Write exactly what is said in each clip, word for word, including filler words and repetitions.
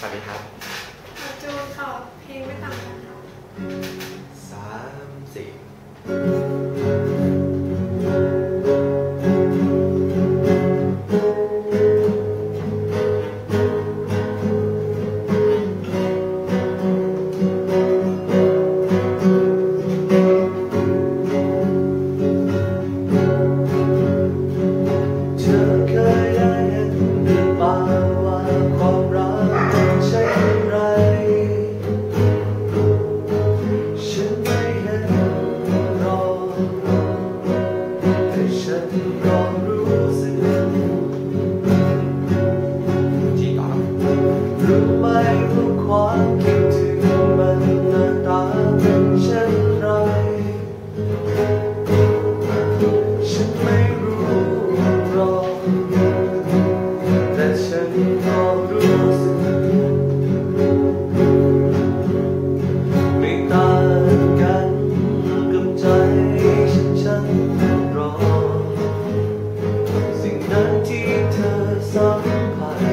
วัสดีครับจูนค่ะเพลงไม่ต่างกันค่ะสามสี่รู้ไหมว่าความคิดถึงมันหน้าตาเป็นเช่นไรฉันไม่รู้หรอกแต่ฉันก็รู้สึกไม่ต่างกันกับใจฉันฉันรอสิ่งนั้นที่เธอสัมผัส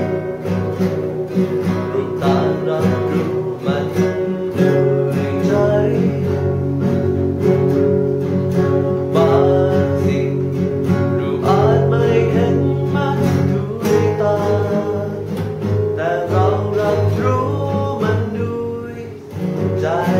ใจ